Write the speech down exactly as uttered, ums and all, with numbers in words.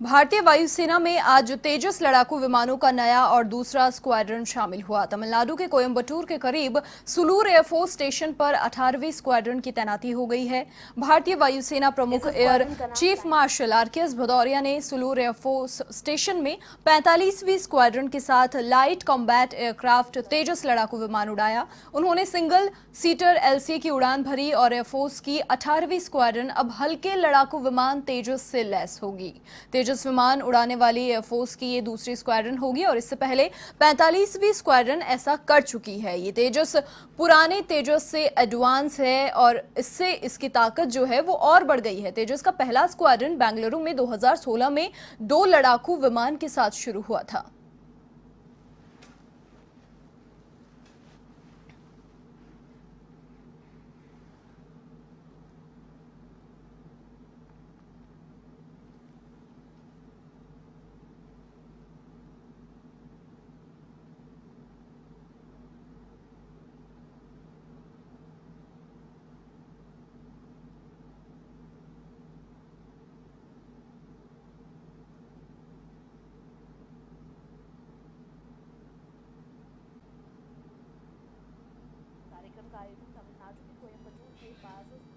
भारतीय वायुसेना में आज तेजस लड़ाकू विमानों का नया और दूसरा स्क्वाड्रन शामिल हुआ। तमिलनाडु के कोयंबटूर के करीब सुलूर एयरफोर्स स्टेशन पर अठारहवीं स्क्वाड्रन की तैनाती हो गई है। भारतीय वायुसेना प्रमुख air chief marshal R K S Bhadauria ने सुलूर एयरफोर्स स्टेशन में पैंतालीसवीं स्क्वाड्रन के साथ लाइट कॉम्बैट एयरक्राफ्ट तेजस लड़ाकू विमान उड़ाया। उन्होंने सिंगल सीटर एलसी की उड़ान भरी और एयरफोर्स की अठारहवीं स्क्वाड्रन अब हल्के लड़ाकू विमान तेजस से लैस होगी। तेजस विमान उड़ाने वाली एयरफोर्स की ये दूसरी स्क्वाड्रन होगी और इससे पहले पैंतालीसवीं स्क्वाड्रन ऐसा कर चुकी है। ये तेजस पुराने तेजस से एडवांस है और इससे इसकी ताकत जो है वो और बढ़ गई है। तेजस का पहला स्क्वाड्रन बेंगलुरु में दो हज़ार सोलह में दो लड़ाकू विमान के साथ शुरू हुआ था। कार्यक्रम का आयोजन तमिलनाडु के कोयंबटूर के पास